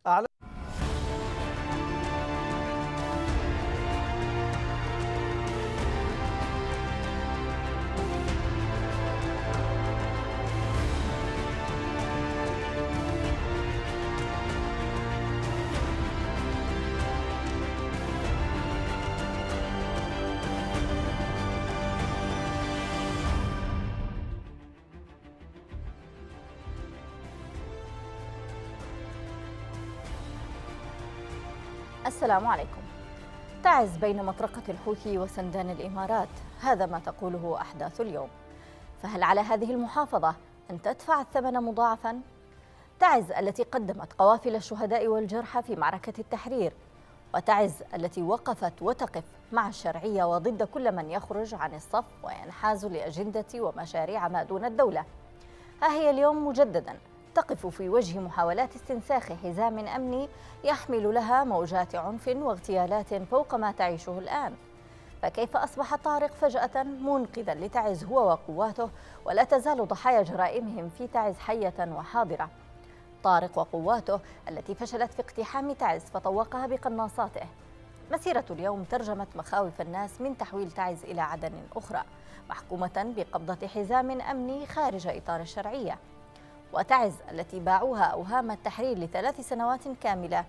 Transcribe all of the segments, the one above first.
السلام عليكم. تعز بين مطرقة الحوثي وسندان الإمارات، هذا ما تقوله أحداث اليوم. فهل على هذه المحافظة أن تدفع الثمن مضاعفا؟ تعز التي قدمت قوافل الشهداء والجرحى في معركة التحرير، وتعز التي وقفت وتقف مع الشرعية وضد كل من يخرج عن الصف وينحاز لأجندة ومشاريع ما دون الدولة، ها هي اليوم مجددا تقف في وجه محاولات استنساخ حزام أمني يحمل لها موجات عنف واغتيالات فوق ما تعيشه الآن. فكيف أصبح طارق فجأة منقذا لتعز هو وقواته، ولا تزال ضحايا جرائمهم في تعز حية وحاضرة؟ طارق وقواته التي فشلت في اقتحام تعز فطوقها بقناصاته. مسيرة اليوم ترجمت مخاوف الناس من تحويل تعز إلى عدن أخرى، محكومة بقبضة حزام أمني خارج إطار الشرعية. وتعز التي باعوها أوهام التحرير ل3 سنوات كاملة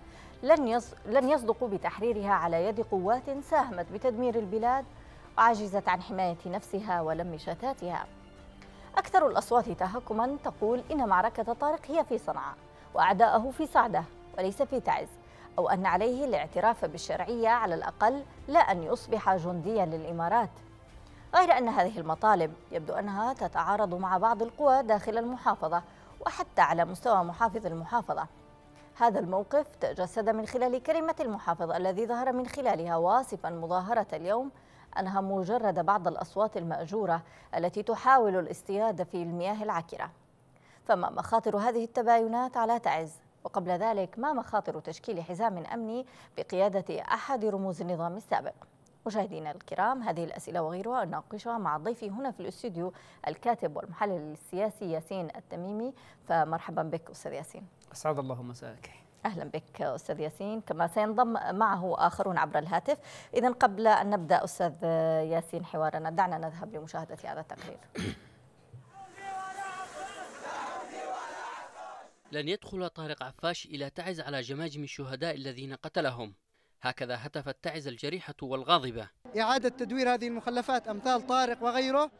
لن يصدقوا بتحريرها على يد قوات ساهمت بتدمير البلاد وعجزت عن حماية نفسها ولم شتاتها. أكثر الأصوات تهكما تقول إن معركة طارق هي في صنعاء وأعداءه في صعدة وليس في تعز، أو أن عليه الاعتراف بالشرعية على الأقل لا أن يصبح جنديا للإمارات. غير أن هذه المطالب يبدو أنها تتعارض مع بعض القوى داخل المحافظة وحتى على مستوى محافظ المحافظة. هذا الموقف تجسد من خلال كلمة المحافظ الذي ظهر من خلالها واصفا مظاهرة اليوم أنها مجرد بعض الأصوات المأجورة التي تحاول الاصطياد في المياه العكرة. فما مخاطر هذه التباينات على تعز؟ وقبل ذلك ما مخاطر تشكيل حزام أمني بقيادة أحد رموز النظام السابق؟ مشاهدينا الكرام، هذه الأسئلة وغيرها نناقشها مع ضيفي هنا في الاستوديو الكاتب والمحلل السياسي ياسين التميمي. فمرحبا بك أستاذ ياسين. أسعد الله مساءك. أهلا بك أستاذ ياسين، كما سينضم معه آخرون عبر الهاتف. إذن قبل أن نبدأ أستاذ ياسين حوارنا، دعنا نذهب لمشاهدة هذا التقرير. لن يدخل طارق عفاش إلى تعز على جماجم الشهداء الذين قتلهم، هكذا هتفت تعز الجريحة والغاضبة. إعادة تدوير هذه المخلفات أمثال طارق وغيره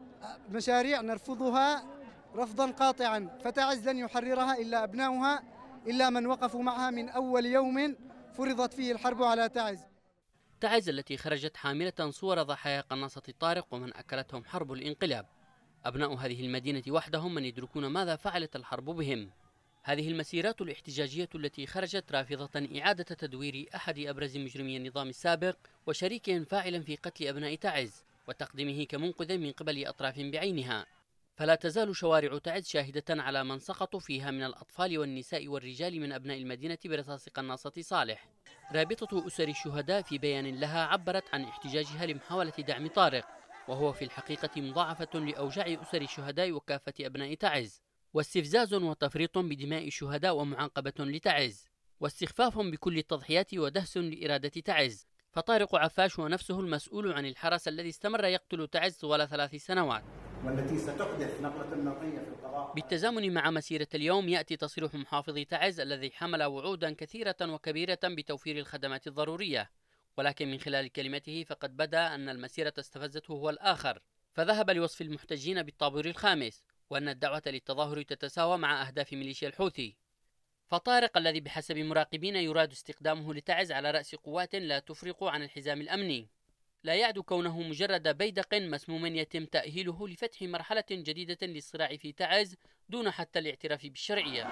مشاريع نرفضها رفضا قاطعا، فتعز لن يحررها إلا أبناؤها، إلا من وقفوا معها من أول يوم فرضت فيه الحرب على تعز. تعز التي خرجت حاملة صور ضحايا قناصة طارق ومن أكلتهم حرب الانقلاب. أبناء هذه المدينة وحدهم من يدركون ماذا فعلت الحرب بهم. هذه المسيرات الاحتجاجية التي خرجت رافضة إعادة تدوير أحد أبرز مجرمي النظام السابق وشريك فاعل في قتل أبناء تعز وتقديمه كمنقذ من قبل أطراف بعينها. فلا تزال شوارع تعز شاهدة على من سقطوا فيها من الأطفال والنساء والرجال من أبناء المدينة برصاص قناصة صالح. رابطة أسر الشهداء في بيان لها عبرت عن احتجاجها لمحاولة دعم طارق، وهو في الحقيقة مضاعفة لأوجاع أسر الشهداء وكافة أبناء تعز، واستفزاز وتفريط بدماء الشهداء ومعاقبة لتعز، واستخفاف بكل التضحيات ودهس لإرادة تعز. فطارق عفاش هو نفسه المسؤول عن الحرس الذي استمر يقتل تعز طوال 3 سنوات، والتي ستحدث نقلة نوعية في القضاء. بالتزامن مع مسيرة اليوم يأتي تصريح محافظ تعز الذي حمل وعودا كثيرة وكبيرة بتوفير الخدمات الضرورية، ولكن من خلال كلمته فقد بدا أن المسيرة استفزته هو الآخر، فذهب لوصف المحتجين بالطابور الخامس، وأن الدعوة للتظاهر تتساوى مع أهداف ميليشيا الحوثي. فطارق الذي بحسب مراقبين يراد استخدامه لتعز على رأس قوات لا تفرق عن الحزام الأمني، لا يعد كونه مجرد بيدق مسموم يتم تأهيله لفتح مرحلة جديدة للصراع في تعز دون حتى الاعتراف بالشرعية.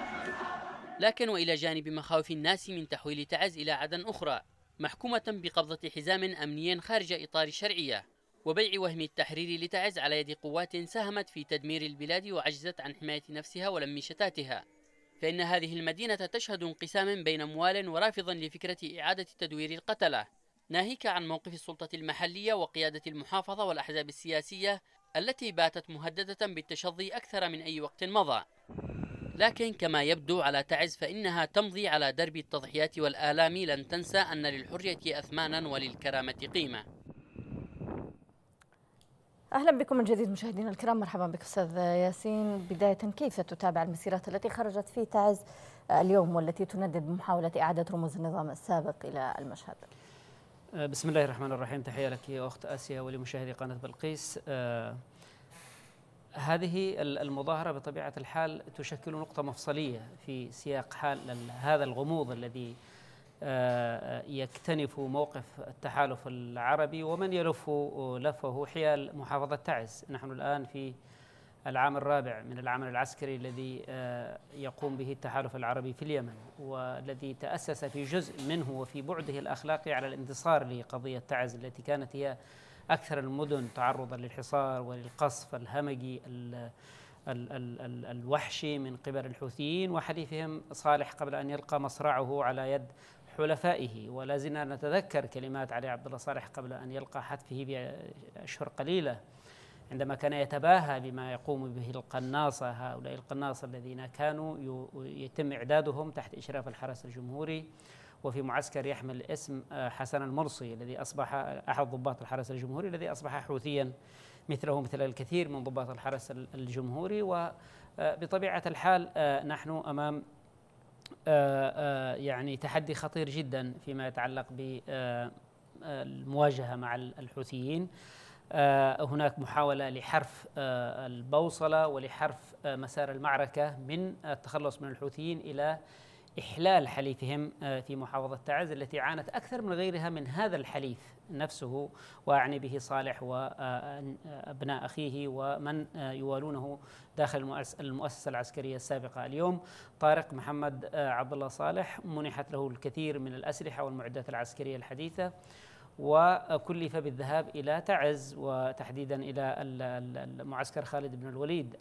لكن وإلى جانب مخاوف الناس من تحويل تعز إلى عدن أخرى محكومة بقبضة حزام أمني خارج إطار الشرعية وبيع وهم التحرير لتعز على يد قوات ساهمت في تدمير البلاد وعجزت عن حماية نفسها ولم شتاتها، فإن هذه المدينة تشهد انقساما بين موال ورافض لفكرة إعادة تدوير القتلة، ناهيك عن موقف السلطة المحلية وقيادة المحافظة والأحزاب السياسية التي باتت مهددة بالتشظي أكثر من أي وقت مضى. لكن كما يبدو على تعز فإنها تمضي على درب التضحيات والآلام، لن تنسى أن للحرية أثمانا وللكرامة قيمة. أهلا بكم من جديد مشاهدينا الكرام، مرحبا بك أستاذ ياسين. بداية، كيف تتابع المسيرات التي خرجت في تعز اليوم والتي تندد بمحاولة إعادة رموز النظام السابق إلى المشهد؟ بسم الله الرحمن الرحيم. تحية لك يا أخت آسيا ولمشاهدي قناة بلقيس. هذه المظاهرة بطبيعة الحال تشكل نقطة مفصلية في سياق حال هذا الغموض الذي يكتنف موقف التحالف العربي ومن يلف لفه حيال محافظة تعز. نحن الآن في العام الرابع من العمل العسكري الذي يقوم به التحالف العربي في اليمن، والذي تأسس في جزء منه وفي بعده الأخلاقي على الانتصار لقضية تعز التي كانت هي أكثر المدن تعرضا للحصار وللقصف الهمجي الوحشي من قبل الحوثيين وحليفهم صالح قبل أن يلقى مصرعه على يد حلفائه. ولا زلنا نتذكر كلمات علي عبد الله صالح قبل أن يلقى حتفه بأشهر قليلة، عندما كان يتباهى بما يقوم به القناصة، هؤلاء القناصة الذين كانوا يتم إعدادهم تحت إشراف الحرس الجمهوري وفي معسكر يحمل اسم حسن المرصي الذي أصبح أحد ضباط الحرس الجمهوري الذي أصبح حوثيا مثله مثل الكثير من ضباط الحرس الجمهوري. وبطبيعة الحال نحن أمام يعني تحدي خطير جدا فيما يتعلق بالمواجهة مع الحوثيين. هناك محاولة لحرف البوصلة ولحرف مسار المعركة من التخلص من الحوثيين إلى إحلال حليفهم في محافظة تعز التي عانت أكثر من غيرها من هذا الحليف نفسه، وأعني به صالح وأبناء أخيه ومن يوالونه داخل المؤسسة العسكرية السابقة. اليوم طارق محمد عبد الله صالح منحت له الكثير من الأسلحة والمعدات العسكرية الحديثة، وكلف بالذهاب إلى تعز وتحديدا إلى المعسكر خالد بن الوليد.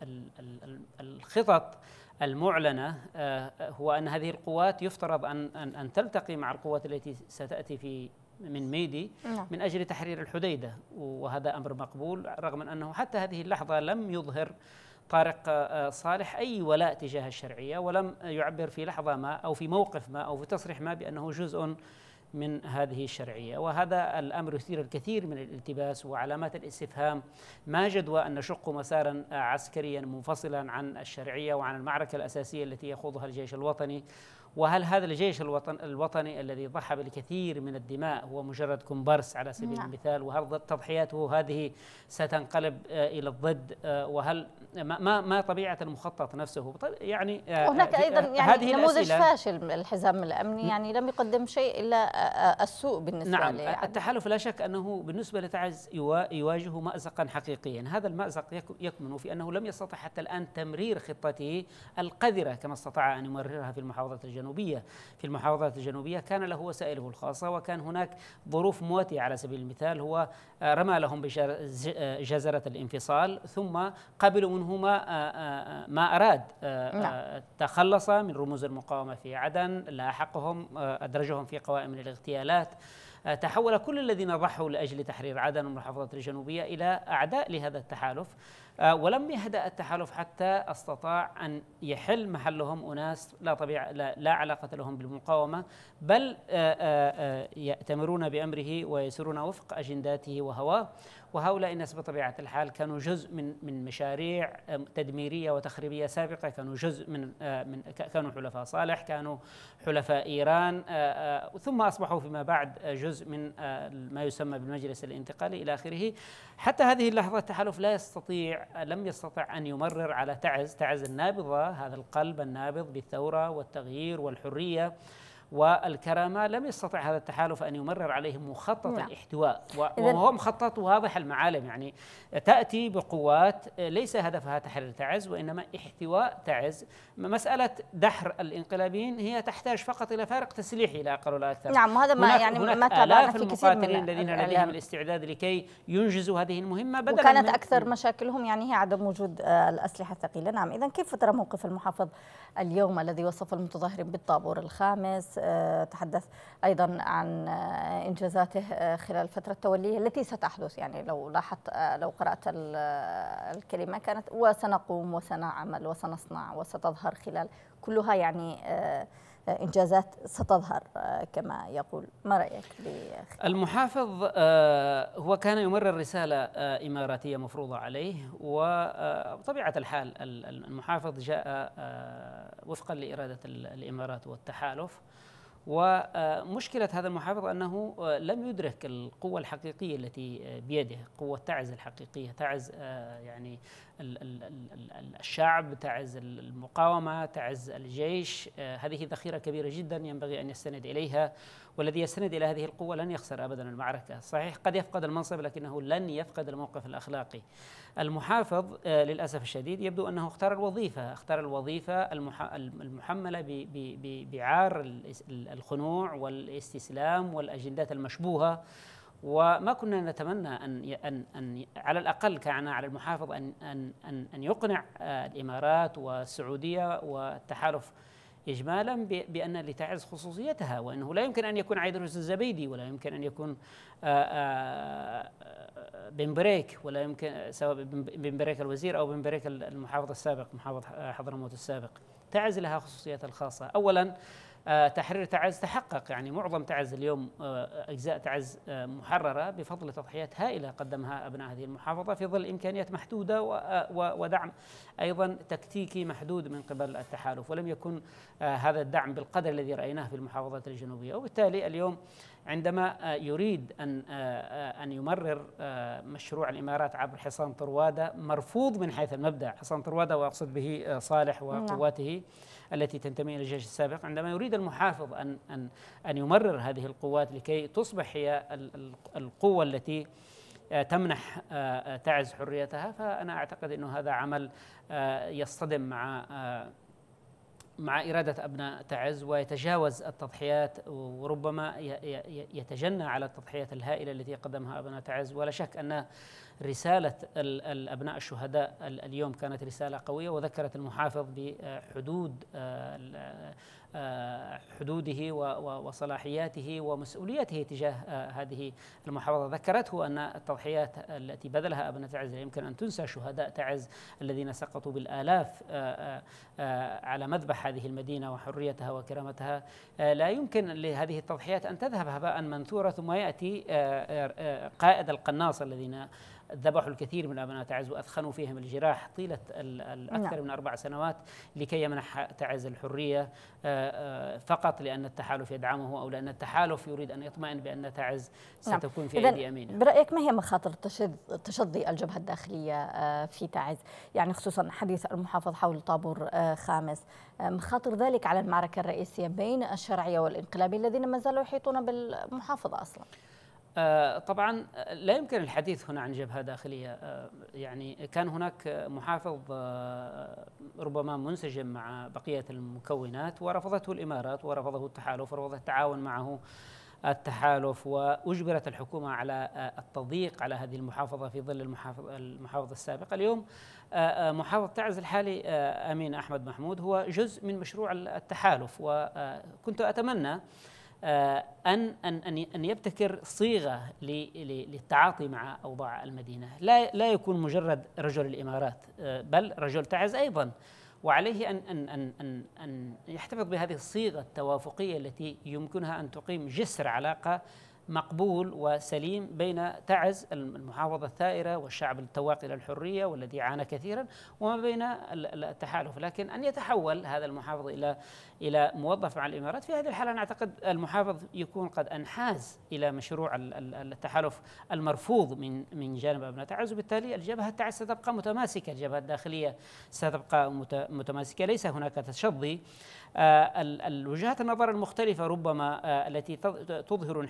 الخطط المعلنة هو أن هذه القوات يفترض أن تلتقي مع القوات التي ستأتي من ميدي من أجل تحرير الحديدة، وهذا أمر مقبول رغم أنه حتى هذه اللحظة لم يظهر طارق صالح أي ولاء تجاه الشرعية، ولم يعبر في لحظة ما أو في موقف ما أو في تصريح ما بأنه جزء من هذه الشرعية. وهذا الأمر يثير الكثير من الالتباس وعلامات الاستفهام. ما جدوى أن نشق مسارا عسكريا منفصلا عن الشرعية وعن المعركة الأساسية التي يخوضها الجيش الوطني؟ وهل هذا الجيش الوطني الذي ضحى بالكثير من الدماء هو مجرد كومبارس على سبيل المثال؟ وهل تضحياته هذه ستنقلب إلى الضد؟ وهل ما طبيعة المخطط نفسه؟ يعني هناك أيضا يعني نموذج فاشل الحزام الأمني، يعني لم يقدم شيء إلا السوء بالنسبة نعم. التحالف لا شك أنه بالنسبة لتعز يواجه مأزقا حقيقيا. هذا المأزق يكمن في أنه لم يستطع حتى الآن تمرير خطته القذرة كما استطاع أن يمررها في المحافظة الجنوبية. في المحافظات الجنوبية كان له وسائله الخاصة، وكان هناك ظروف مواتية. على سبيل المثال هو رمى لهم بجزرة الانفصال، ثم قبلوا منه ما أراد. تخلص من رموز المقاومة في عدن، لاحقهم، أدرجهم في قوائم الاغتيالات. تحول كل الذين ضحوا لأجل تحرير عدن والمحافظات الجنوبية إلى أعداء لهذا التحالف. ولم يهدأ التحالف حتى استطاع أن يحل محلهم أناس لا علاقة لهم بالمقاومة، بل يأتمرون بأمره ويسيرون وفق أجنداته وهواه. وهؤلاء الناس بطبيعة الحال كانوا جزء من مشاريع تدميرية وتخريبية سابقة، كانوا جزء كانوا حلفاء صالح، كانوا حلفاء إيران، ثم أصبحوا فيما بعد جزء من ما يسمى بالمجلس الانتقالي إلى آخره. حتى هذه اللحظة التحالف لم يستطع أن يمرر على تعز النابضة، هذا القلب النابض بالثورة والتغيير والحرية والكرامة. لم يستطع هذا التحالف أن يمرر عليهم مخطط الاحتواء، وهو مخطط واضح المعالم. يعني تأتي بقوات ليس هدفها تحرير تعز وإنما احتواء تعز. مسألة دحر الانقلابيين هي تحتاج فقط إلى فارق تسليحي لا أقل ولا أكثر. نعم، وهذا ما يعني ما تابعنا في كثير من الذين لديهم الاستعداد لكي ينجزوا هذه المهمة، بدلا وكانت أكثر مشاكلهم يعني هي عدم وجود الأسلحة الثقيلة. نعم، إذن كيف ترى موقف المحافظ اليوم الذي وصف المتظاهرين بالطابور الخامس تحدث أيضا عن إنجازاته خلال فترة توليه التي ستحدث. يعني لو لاحظت، لو قرأت الكلمة كانت وسنقوم وسنعمل وسنصنع وستظهر خلال، كلها يعني إنجازات ستظهر كما يقول. ما رأيك المحافظ هو كان يمرر رسالة إماراتية مفروضة عليه، وبطبيعة الحال المحافظ جاء وفقا لإرادة الإمارات والتحالف. ومشكلة هذا المحافظ أنه لم يدرك القوة الحقيقية التي بيده، قوة تعز الحقيقية، تعز يعني الشعب، تعز المقاومة، تعز الجيش. هذه ذخيرة كبيرة جدا ينبغي أن يستند إليها، والذي يستند إلى هذه القوة لن يخسر أبدا المعركة. صحيح قد يفقد المنصب لكنه لن يفقد الموقف الأخلاقي. المحافظ للأسف الشديد يبدو أنه اختار الوظيفة المحملة بعار الخنوع والاستسلام والأجندات المشبوهة. وما كنا نتمنى أن على الأقل كان على المحافظ أن يقنع الإمارات والسعودية والتحالف إجمالا بأن لتعز خصوصيتها، وأنه لا يمكن أن يكون عيدروس الزبيدي، ولا يمكن أن يكون بن بريك، ولا يمكن سواء بن بريك الوزير أو بن بريك المحافظ السابق، محافظ حضرموت السابق. تعز لها خصوصيتها الخاصة. أولا تحرير تعز تحقق، يعني معظم تعز اليوم أجزاء تعز محررة بفضل تضحيات هائلة قدمها أبناء هذه المحافظة في ظل إمكانيات محدودة ودعم أيضا تكتيكي محدود من قبل التحالف، ولم يكن هذا الدعم بالقدر الذي رأيناه في المحافظات الجنوبية. وبالتالي اليوم عندما يريد أن يمرر مشروع الإمارات عبر حصان طروادة، مرفوض من حيث المبدأ. حصان طروادة وأقصد به صالح وقواته التي تنتمي إلى الجيش السابق. عندما يريد المحافظ أن يمرر هذه القوات لكي تصبح هي القوة التي تمنح تعز حريتها، فأنا أعتقد أنه هذا عمل يصطدم مع إرادة أبناء تعز ويتجاوز التضحيات، وربما يتجنى على التضحيات الهائلة التي قدمها أبناء تعز. ولا شك أن رسالة الأبناء الشهداء اليوم كانت رسالة قوية، وذكرت المحافظ بحدود حدوده وصلاحياته ومسؤوليته تجاه هذه المحافظة. ذكرته أن التضحيات التي بذلها أبناء تعز لا يمكن أن تنسى. شهداء تعز الذين سقطوا بالآلاف على مذبح هذه المدينة وحريتها وكرامتها، لا يمكن لهذه التضحيات أن تذهب هباء منثورا ثم يأتي قائد القناص الذين ذبحوا الكثير من أبناء تعز وأثخنوا فيهم الجراح طيلة أكثر من 4 سنوات لكي يمنح تعز الحرية فقط لأن التحالف يدعمه، أو لأن التحالف يريد أن يطمئن بأن تعز ستكون في أيدي أمينة. برأيك ما هي مخاطر تشظي الجبهة الداخلية في تعز، يعني خصوصا حديث المحافظ حول طابور خامس، مخاطر ذلك على المعركة الرئيسية بين الشرعية والانقلابي الذين ما زالوا يحيطون بالمحافظة أصلا؟ طبعا لا يمكن الحديث هنا عن جبهة داخلية. يعني كان هناك محافظ ربما منسجم مع بقية المكونات، ورفضته الإمارات ورفضه التحالف ورفض التعاون معه التحالف، وأجبرت الحكومة على التضييق على هذه المحافظة في ظل المحافظ السابق. اليوم محافظ تعز الحالي أمين أحمد محمود هو جزء من مشروع التحالف، وكنت أتمنى أن يبتكر صيغة للتعاطي مع أوضاع المدينة، لا يكون مجرد رجل الإمارات بل رجل تعز أيضا، وعليه أن يحتفظ بهذه الصيغة التوافقية التي يمكنها أن تقيم جسر علاقة مقبول وسليم بين تعز المحافظة الثائرة والشعب التواق إلى الحرية والذي عانى كثيرا، وما بين التحالف. لكن أن يتحول هذا المحافظ إلى موظف مع الإمارات، في هذه الحالة أنا أعتقد المحافظ يكون قد أنحاز إلى مشروع التحالف المرفوض من جانب أبناء تعز، وبالتالي الجبهة تعز ستبقى متماسكة، الجبهة الداخلية ستبقى متماسكة، ليس هناك تشظي. الوجهات النظر المختلفة ربما التي تظهر انحيازا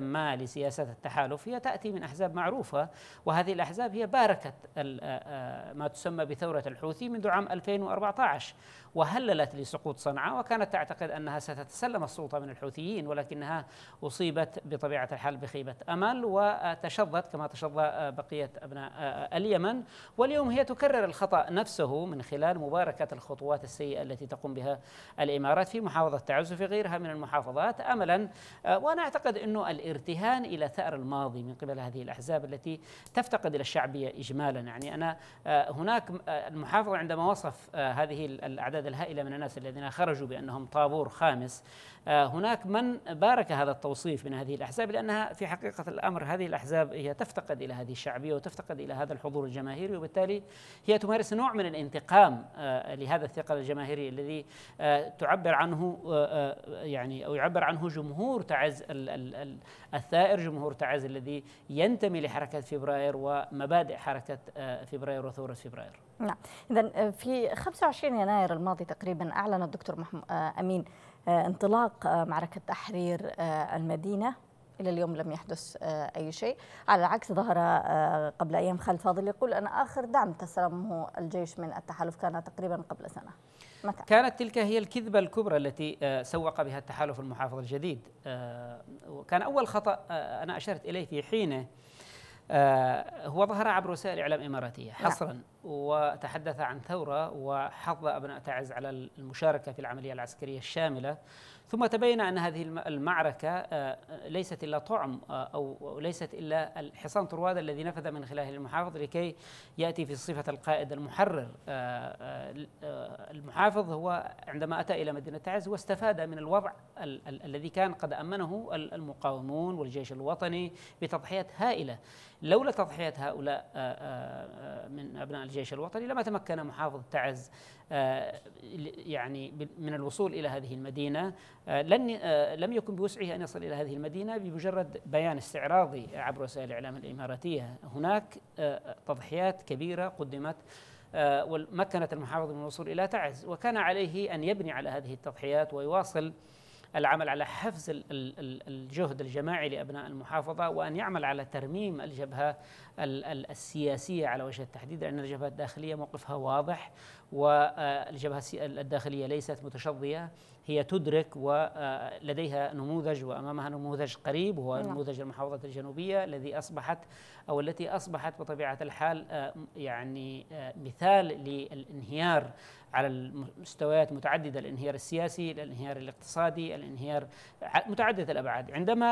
ما لسياسات التحالف هي تأتي من أحزاب معروفة، وهذه الأحزاب هي باركت ما تسمى بثورة الحوثي منذ عام 2014 وهللت لسقوط صنعاء، وكانت تعتقد أنها ستتسلم السلطة من الحوثيين، ولكنها أصيبت بطبيعة الحال بخيبة أمل وتشظت كما تشظى بقية أبناء اليمن. واليوم هي تكرر الخطأ نفسه من خلال مباركة الخطوات السيئة التي تقوم بها الإمارات في محافظة تعز وفي غيرها من المحافظات أملا. وأنا أعتقد أنه الارتهان إلى ثأر الماضي من قبل هذه الأحزاب التي تفتقد إلى الشعبية إجمالا، يعني أنا هناك المحافظ عندما وصف هذه الأعداد الهائلة من الناس الذين خرجوا بأنهم طابور خامس، هناك من بارك هذا التوصيف من هذه الأحزاب، لأنها في حقيقة الأمر هذه الأحزاب هي تفتقد إلى هذه الشعبية وتفتقد إلى هذا الحضور الجماهيري، وبالتالي هي تمارس نوع من الانتقام لهذا الثقل الجماهيري الذي تعبر عنه يعني أو يعبر عنه جمهور تعز الثائر، جمهور تعز الذي ينتمي لحركة فبراير ومبادئ حركة فبراير وثورة فبراير. نعم، إذن في 25 يناير الماضي تقريبا أعلن الدكتور أمين انطلاق معركة تحرير المدينة. إلى اليوم لم يحدث أي شيء، على العكس ظهر قبل أيام خالد فاضل يقول أن آخر دعم تسلمه الجيش من التحالف كان تقريبا قبل سنة. متى؟ كانت تلك هي الكذبة الكبرى التي سوق بها التحالف المحافظ الجديد، وكان أول خطأ أنا أشرت إليه في حينه هو ظهر عبر وسائل الإعلام الإماراتية حصرا، وتحدث عن ثورة وحض أبناء تعز على المشاركة في العملية العسكرية الشاملة، ثم تبين أن هذه المعركة ليست إلا طعم أو ليست إلا الحصان طرواد الذي نفذ من خلاله المحافظ لكي يأتي في صفة القائد المحرر. المحافظ هو عندما أتى إلى مدينة تعز واستفاد من الوضع الذي كان قد أمنه المقاومون والجيش الوطني بتضحيات هائلة. لولا تضحيات هؤلاء من أبناء الجيش الوطني لما تمكن محافظ تعز يعني من الوصول إلى هذه المدينة. لم يكن بوسعه أن يصل إلى هذه المدينة بمجرد بيان استعراضي عبر وسائل الإعلام الإماراتية. هناك تضحيات كبيرة قدمت ومكنت المحافظ من الوصول إلى تعز، وكان عليه أن يبني على هذه التضحيات ويواصل العمل على حفز الجهد الجماعي لأبناء المحافظة، وأن يعمل على ترميم الجبهة السياسية على وجه التحديد، لأن الجبهة الداخلية موقفها واضح، والجبهة الداخلية ليست متشظية، هي تدرك ولديها نموذج وأمامها نموذج قريب وهو نموذج المحافظة الجنوبية التي أصبحت بطبيعة الحال يعني مثال للانهيار على المستويات متعددة، الانهيار السياسي، الانهيار الاقتصادي، الانهيار متعدد الأبعاد.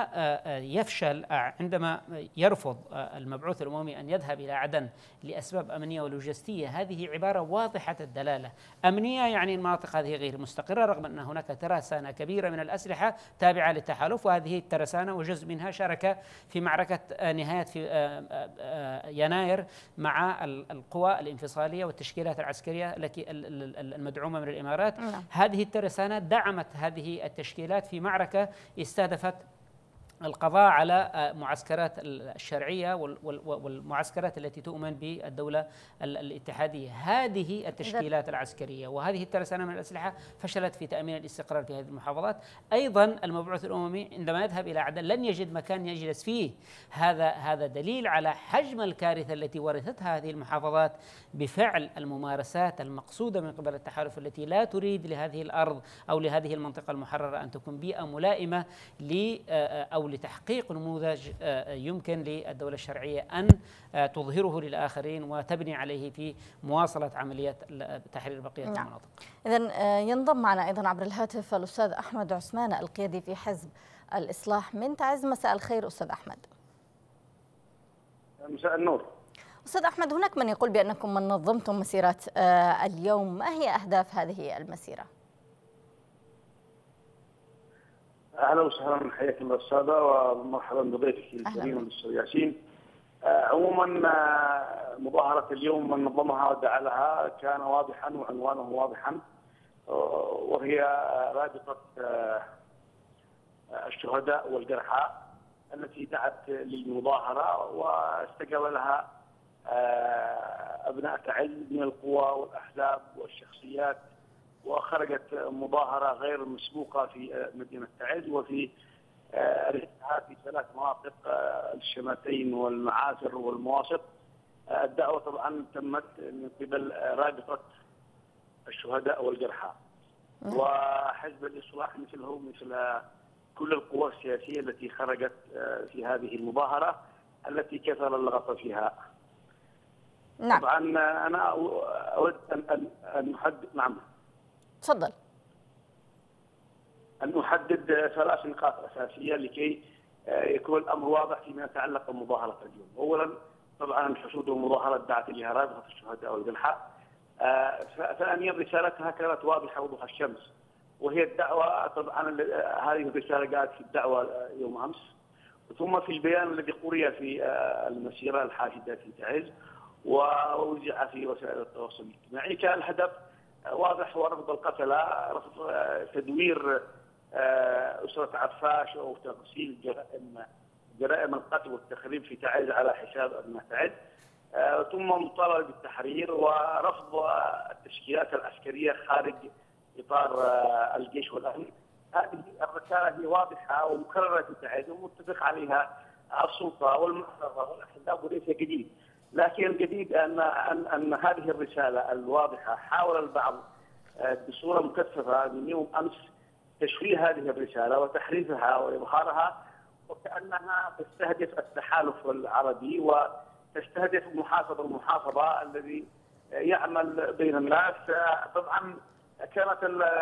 عندما يرفض المبعوث الأممي أن يذهب إلى عدن لأسباب أمنية ولوجستية، هذه عبارة واضحة الدلالة. أمنية يعني المناطق هذه غير مستقرة، رغم أن هناك ترسانة كبيرة من الأسلحة تابعة للتحالف، وهذه الترسانة وجزء منها شارك في معركة نهاية في يناير مع القوى الانفصالية والتشكيلات العسكرية التي المدعومة من الإمارات. هذه الترسانة دعمت هذه التشكيلات في معركة استهدفت القضاء على معسكرات الشرعية والمعسكرات التي تؤمن بالدولة الاتحادية. هذه التشكيلات العسكرية وهذه الترسانة من الأسلحة فشلت في تأمين الاستقرار في هذه المحافظات. أيضا المبعوث الأممي عندما يذهب إلى عدن لن يجد مكان يجلس فيه. هذا دليل على حجم الكارثة التي ورثتها هذه المحافظات بفعل الممارسات المقصودة من قبل التحالف التي لا تريد لهذه الأرض أو لهذه المنطقة المحررة أن تكون بيئة ملائمة أو لتحقيق نموذج يمكن للدولة الشرعية أن تظهره للآخرين وتبني عليه في مواصلة عمليات تحرير بقية المناطق. إذن ينضم معنا أيضا عبر الهاتف الأستاذ أحمد عثمان القيادي في حزب الإصلاح من تعز. مساء الخير أستاذ أحمد. مساء النور. أستاذ أحمد، هناك من يقول بأنكم من نظمتم مسيرة اليوم، ما هي أهداف هذه المسيرة؟ اهلا وسهلا، حياك الله الساده ومرحبا بضيفك الكريم الاستاذ ياسين. عموما مظاهره اليوم من نظمها ودعا لها كان واضحا وعنوانه واضحا، وهي رابطه الشهداء والجرحى التي دعت للمظاهره واستقبلها ابناء تعز من القوى والاحزاب والشخصيات، وخرجت مظاهرة غير مسبوقة في مدينة تعز وفي رحلتها في 3 مناطق، الشماتين والمعافر والمواسط. الدعوة طبعا تمت من قبل رابطة الشهداء والجرحى وحزب الإصلاح مثل كل القوى السياسية التي خرجت في هذه المظاهرة التي كثر اللغط فيها. نعم. طبعا أنا أود أن أحدد. نعم تفضل. أن أحدد 3 نقاط أساسية لكي يكون الأمر واضح فيما يتعلق بمظاهرة اليوم. أولا طبعا الحشود والمظاهرة دعت إليها رابطة الشهداء والجرحى. ثانيا رسالتها كانت واضحة وضوح الشمس، وهي الدعوة. طبعا هذه الرسالة قالت في الدعوة يوم أمس، ثم في البيان الذي قرئ في المسيرة الحاشدة في تعز ووزع في وسائل التواصل الاجتماعي، كان الهدف واضح هو رفض القتلة، رفض تدوير أسرة عفاش أو تغسيل جرائم القتل والتخريب في تعز على حساب أبناء تعز، ثم مطالبة بالتحرير ورفض التشكيلات العسكرية خارج إطار الجيش والأمن. هذه الرسالة هي واضحة ومكررة في تعز ومتفق عليها السلطة والمحافظة والأحزاب وليس جديد. لكن الجديد أن هذه الرسالة الواضحة حاول البعض بصورة مكثفة من يوم أمس تشويه هذه الرسالة وتحريفها وإظهارها وكأنها تستهدف التحالف العربي وتستهدف المحافظة الذي يعمل بين الناس. طبعا كانت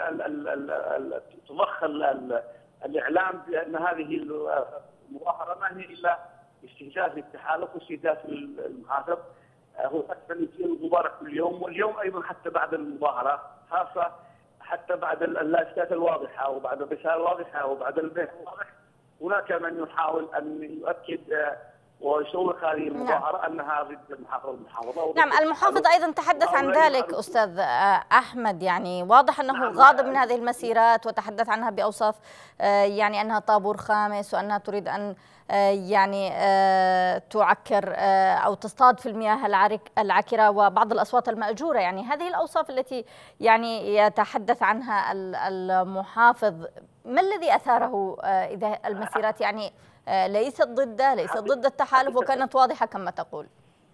تضخ الإعلام بأن هذه المظاهرة ما هي إلا استهداف للتحالف واستهداف المحافظ. هو أكثر يصير المباراة كل يوم، واليوم أيضا حتى بعد المظاهرة خاصة حتى بعد اللافتات الواضحة وبعد الرسالة الواضحة وبعد البيان الواضح هناك من يحاول أن يؤكد ويسوق هذه المظاهرة أنها ضد المحافظة. نعم، المحافظ أيضا تحدث عن ذلك أستاذ أحمد، يعني واضح أنه غاضب من هذه المسيرات وتحدث عنها بأوصاف يعني أنها طابور خامس وأنها تريد أن يعني تعكر أو تصطاد في المياه العكرة وبعض الأصوات المأجورة. يعني هذه الأوصاف التي يعني يتحدث عنها المحافظ، ما الذي أثاره إذا المسيرات يعني ليست ضد التحالف وكانت واضحة كما تقول؟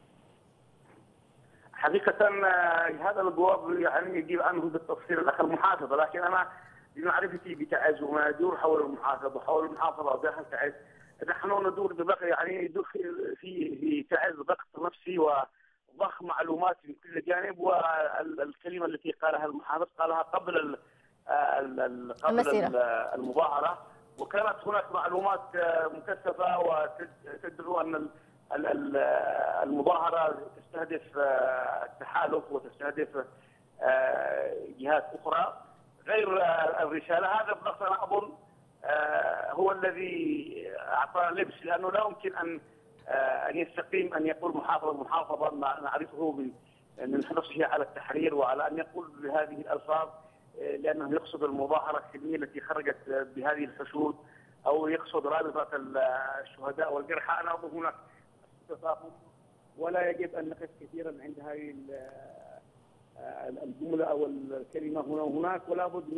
حقيقة هذا الجواب يعني يجيب عنه بالتفصيل الأخ المحافظة، لكن أنا بمعرفتي بتعز وما يدور حول المحافظة وحول المحافظة وداخل تعز، نحن ندور بضغط يعني يدور في تعز ضغط نفسي وضخ معلومات من كل جانب. والكلمة التي قالها المحافظ قالها قبل المظاهرة، وكانت هناك معلومات مكثفة وتدعو أن المظاهرة تستهدف التحالف وتستهدف جهات أخرى غير الرسالة. هذا الضغط أنا أظن هو الذي أعطانا لبس، لأنه لا يمكن أن يستقيم أن يقول محافظة ما نعرفه من حرصه على التحرير وعلى أن يقول بهذه الألفاظ، لأنه يقصد المظاهرة السلمية التي خرجت بهذه الحشود أو يقصد رابطة الشهداء والجرحى. أنا أظن هناك تفاهم ولا يجب أن نقف كثيرا عند هذه الجملة أو الكلمة هنا وهناك، ولا بد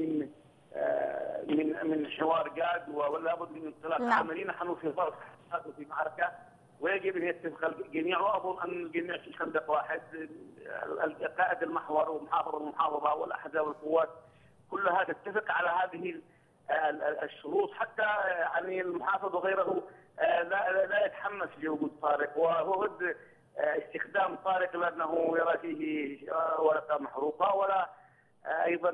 من حوار جاد ولا بد من انطلاق عملي. نحن في ظرف وفي معركة ويجب أن يتفق الجميع، وأظن أن الجميع في خندق واحد، قائد المحور ومحافظ المحافظة والأحزاب والقوات كلها تتفق على هذه الشروط، حتى يعني المحافظ وغيره لا يتحمس لوجود طارق، وهو ضد استخدام طارق لأنه يرى فيه ورقة محروقة، ولا أيضا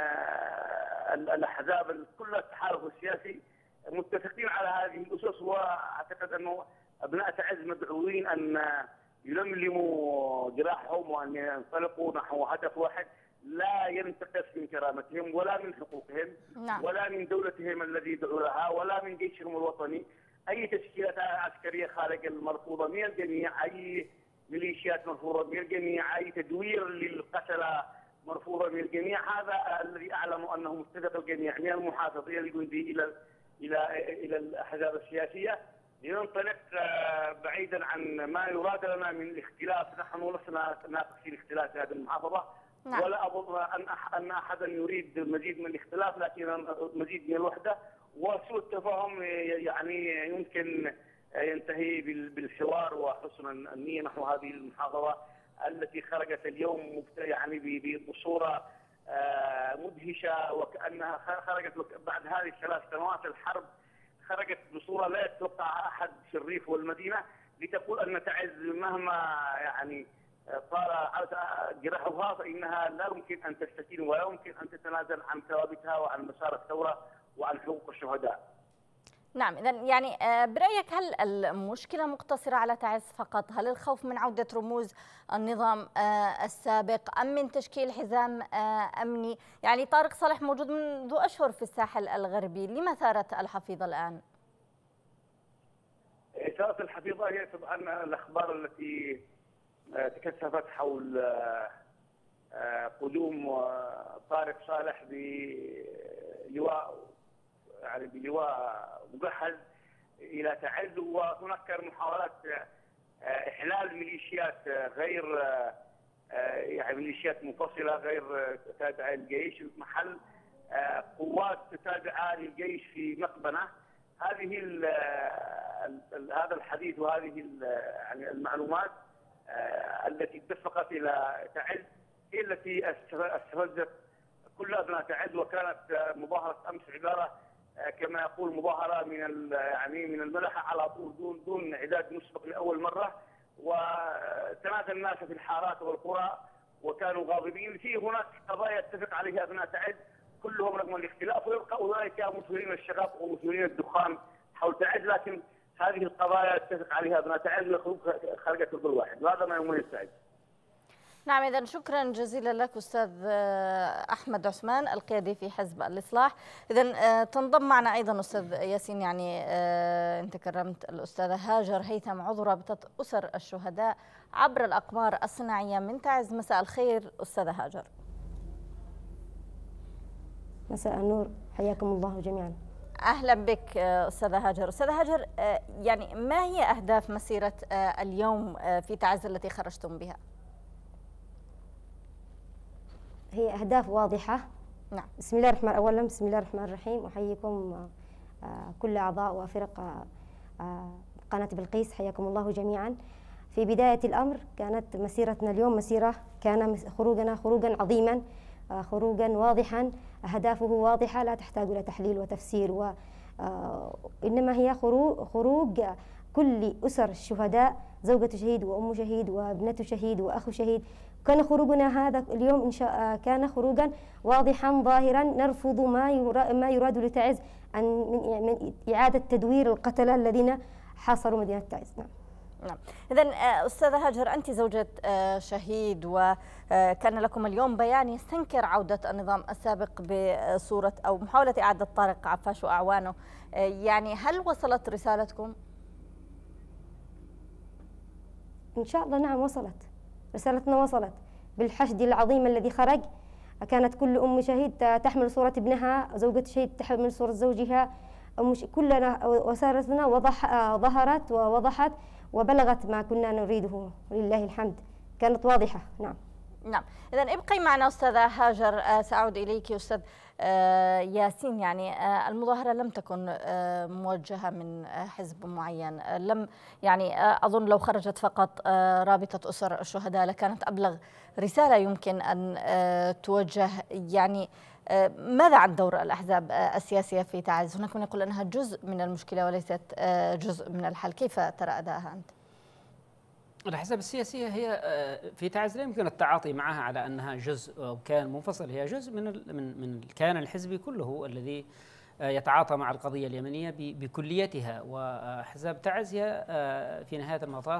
الأحزاب كل التحالف السياسي متفقين على هذه الأسس. وأعتقد أنه أبناء تعز مدعوين أن يلملموا جراحهم وأن ينطلقوا نحو هدف واحد لا ينتقص من كرامتهم ولا من حقوقهم ولا من دولتهم الذي يدعو لها ولا من جيشهم الوطني. أي تشكيلات عسكرية خارج المرفوضة من الجميع، أي ميليشيات مرفوضة من الجميع، أي تدوير للقتلة مرفوضة من الجميع. هذا الذي أعلم أنه متفق الجميع من المحافظ إلى الجندي إلى الأحزاب السياسية لننطلق بعيدا عن ما يراد لنا من الاختلاف. نحن لسنا ناقص في الاختلاف في هذه المحافظة، ولا أظن أن أحدا يريد مزيد من الاختلاف، لكن مزيد من الوحدة. وسوء التفاهم يعني يمكن ينتهي بالحوار وحسن النية نحو هذه المحافظة التي خرجت اليوم يعني بصورة مدهشة، وكأنها خرجت بعد هذه ال3 سنوات الحرب، خرجت بصورة لا يتوقعها أحد في الريف والمدينة، لتقول أن تعز مهما يعني طال جراحها فإنها لا يمكن أن تستكين ولا يمكن أن تتنازل عن ثوابتها وعن مسار الثورة وعن حقوق الشهداء. نعم، إذا يعني برأيك هل المشكلة مقتصرة على تعز فقط؟ هل الخوف من عودة رموز النظام السابق أم من تشكيل حزام أمني؟ يعني طارق صالح موجود منذ أشهر في الساحل الغربي، لما ثارت الحفيظة الآن؟ ثارت الحفيظة هي طبعا الأخبار التي تكثفت حول قدوم طارق صالح بلواء مجهز إلى تعز، وهناك محاولات إحلال ميليشيات غير يعني ميليشيات منفصلة غير تابعة للجيش محل قوات تابعة للجيش في مقبنة. هذا الحديث وهذه يعني المعلومات التي اتفقت إلى تعز هي التي استفزت كل أبناء تعز، وكانت مظاهرة أمس عبارة كما يقول مظاهرة من الملحة على طول دون إعداد مسبق لأول مرة، وتنادى الناس في الحارات والقرى وكانوا غاضبين. في هناك قضايا اتفق عليها أبناء تعز كلهم رغم الاختلاف، ويبقى أولئك مثيرين الشغب ومثيرين الدخان حول تعز، لكن هذه القضايا اتفق عليها أبناء تعز ويخرج خارج كل واحد، وهذا ما يميز تعز. نعم، إذا شكرا جزيلا لك أستاذ أحمد عثمان القيادي في حزب الإصلاح. إذا تنضم معنا أيضا أستاذ ياسين، يعني أنت كرمت الأستاذة هاجر هيثم عضو رابطة أسر الشهداء عبر الأقمار الصناعية من تعز. مساء الخير أستاذة هاجر. مساء النور، حياكم الله جميعا. أهلا بك أستاذة هاجر. أستاذة هاجر، يعني ما هي أهداف مسيرة اليوم في تعز التي خرجتم بها؟ هي أهداف واضحة. نعم. بسم الله الرحمن الرحيم. أحييكم كل أعضاء وفرق قناة بلقيس، حياكم الله جميعا. في بداية الأمر كانت مسيرتنا اليوم كان خروجا عظيما، خروجا واضحا، أهدافه واضحة لا تحتاج إلى تحليل وتفسير، وإنما هي خروج كل أسر الشهداء، زوجة شهيد وأم شهيد وابنة شهيد وأخو شهيد. كان خروجنا هذا اليوم إن شاء كان خروجا واضحا ظاهرا نرفض ما يراد لتعز من إعادة تدوير القتلة الذين حاصروا مدينة تعز. نعم. إذا أستاذة هاجر، أنت زوجة شهيد، وكان لكم اليوم بيان يستنكر عودة النظام السابق بصورة أو محاولة إعادة طارق عفاش وأعوانه، يعني هل وصلت رسالتكم؟ إن شاء الله نعم وصلت، رسالتنا وصلت بالحشد العظيم الذي خرج. كانت كل أم شهيد تحمل صورة ابنها، زوجة شهيد تحمل صورة زوجها، كلنا وسارتنا ظهرت ووضحت وبلغت ما كنا نريده، ولله الحمد كانت واضحة. نعم. إذا ابقي معنا أستاذة هاجر، سأعود إليك أستاذ ياسين. يعني المظاهرة لم تكن موجهة من حزب معين، لم يعني أظن لو خرجت فقط رابطة أسر الشهداء لكانت أبلغ رسالة يمكن أن توجه. يعني ماذا عن دور الأحزاب السياسية في تعز؟ هناك من يقول أنها جزء من المشكلة وليست جزء من الحل، كيف ترى أداءها أنت؟ الأحزاب السياسية هي في تعز لا يمكن التعاطي معها على أنها جزء أو كيان منفصل، هي جزء من الكيان الحزبي كله الذي يتعاطى مع القضية اليمنية بكليتها. وأحزاب تعز هي في نهاية المطاف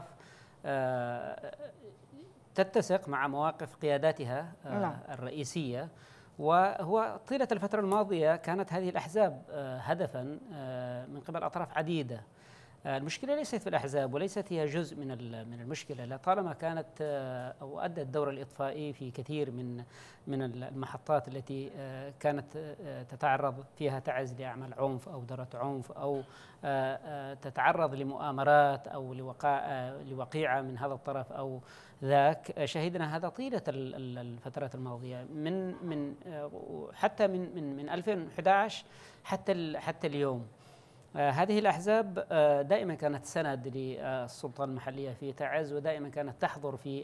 تتسق مع مواقف قياداتها الرئيسية. وهو طيلة الفترة الماضية كانت هذه الأحزاب هدفا من قبل أطراف عديدة المشكلة ليست في الأحزاب وليست هي جزء من المشكلة، لطالما كانت أو أدت الدور الإطفائي في كثير من المحطات التي كانت تتعرض فيها تعز لأعمال عنف أو ذرة عنف أو تتعرض لمؤامرات أو لوقيعة من هذا الطرف أو ذاك. شهدنا هذا طيلة الفترات الماضية من حتى من 2011 حتى اليوم. هذه الأحزاب دائما كانت سند للسلطة المحلية في تعز، ودائما كانت تحضر في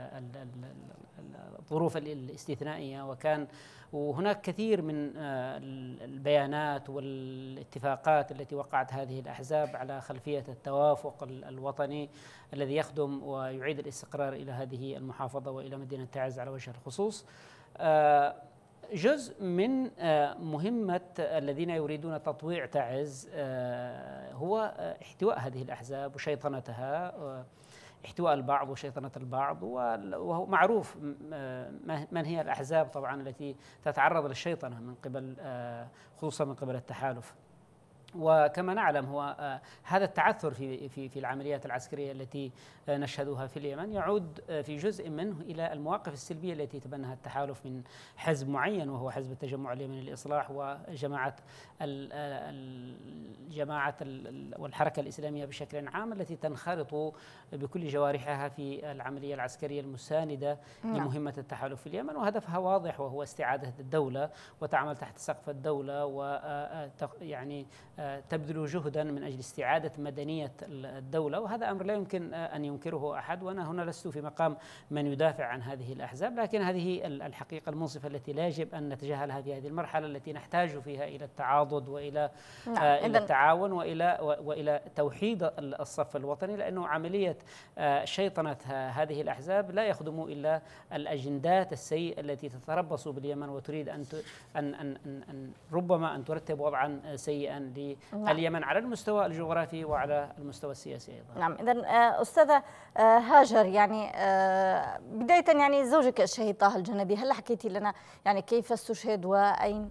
الظروف الاستثنائية، وهناك كثير من البيانات والاتفاقات التي وقعت هذه الأحزاب على خلفية التوافق الوطني الذي يخدم ويعيد الاستقرار إلى هذه المحافظة وإلى مدينة تعز على وجه الخصوص. جزء من مهمة الذين يريدون تطويع تعز هو احتواء هذه الأحزاب وشيطنتها، احتواء البعض وشيطنة البعض، وهو معروف من هي الأحزاب طبعا التي تتعرض للشيطنة من قبل خصوصا من قبل التحالف. وكما نعلم هو هذا التعثر في العمليات العسكرية التي نشهدها في اليمن يعود في جزء منه إلى المواقف السلبية التي تبناها التحالف من حزب معين وهو حزب التجمع اليمني للإصلاح وجماعة والحركة الإسلامية بشكل عام التي تنخرط بكل جوارحها في العملية العسكرية المساندة لمهمة التحالف في اليمن، وهدفها واضح وهو استعادة الدولة وتعمل تحت سقف الدولة ويعني تبذل جهدا من أجل استعادة مدنية الدولة، وهذا أمر لا يمكن أن ينكره أحد، وأنا هنا لست في مقام من يدافع عن هذه الأحزاب، لكن هذه الحقيقة المنصفة التي لا يجب أن نتجاهلها في هذه المرحلة التي نحتاج فيها إلى التعاضد وإلى إلى التعاون وإلى توحيد الصف الوطني، لأنه عملية شيطنة هذه الأحزاب لا يخدم إلا الأجندات السيئة التي تتربص باليمن وتريد أن ربما أن ترتب وضعا سيئا لليمن على المستوى الجغرافي وعلى المستوى السياسي أيضا. نعم، إذن أستاذة هاجر، يعني بداية يعني زوجك الشهيد طه الجنبي، هل حكيتي لنا يعني كيف استشهد وأين؟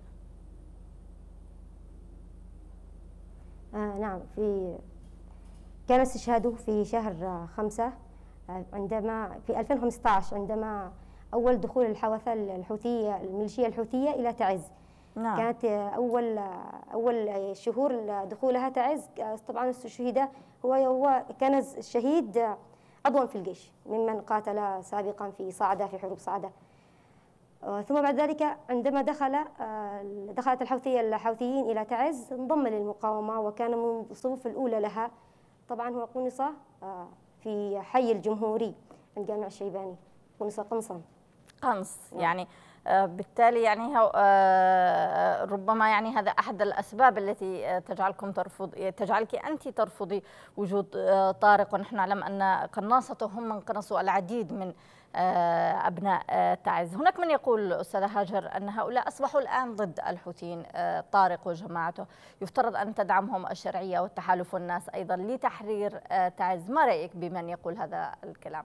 نعم، كان استشهاده في شهر 5 عندما في 2015 عندما أول دخول الحوثة الحوثية الميليشيا الحوثية إلى تعز. نعم. كانت أول شهور دخولها تعز طبعا استشهد هو كان الشهيد عضوا في الجيش ممن قاتل سابقا في صعدة في حروب صعدة. ثم بعد ذلك عندما دخلت الحوثيين إلى تعز انضم للمقاومة وكان من الصفوف الأولى لها. طبعا هو قنص في حي الجمهوري الجامع الشيباني، قنص قنصا. يعني بالتالي يعني ربما يعني هذا أحد الأسباب التي تجعلك أنت ترفضي وجود طارق، ونحن نعلم أن قناصته هم من قنصوا العديد من أبناء تعز. هناك من يقول أستاذة هاجر أن هؤلاء أصبحوا الآن ضد الحوثيين، طارق وجماعته يفترض أن تدعمهم الشرعية والتحالف والناس أيضا لتحرير تعز. ما رأيك بمن يقول هذا الكلام؟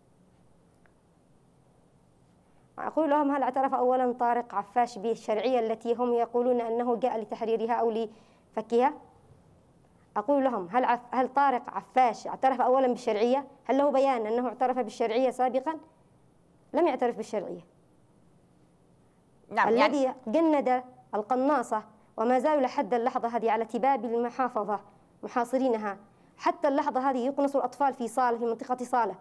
أقول لهم هل اعترف أولا طارق عفاش بالشرعية التي هم يقولون أنه جاء لتحريرها أو لفكها؟ أقول لهم هل طارق عفاش اعترف أولا بالشرعية؟ هل له بيان أنه اعترف بالشرعية سابقا؟ لم يعترف بالشرعية. نعم، الذي جند القناصة وما زالوا لحد اللحظة هذه على تباب المحافظة محاصرينها، حتى اللحظة هذه يقنص الأطفال في صالة في منطقة صالة.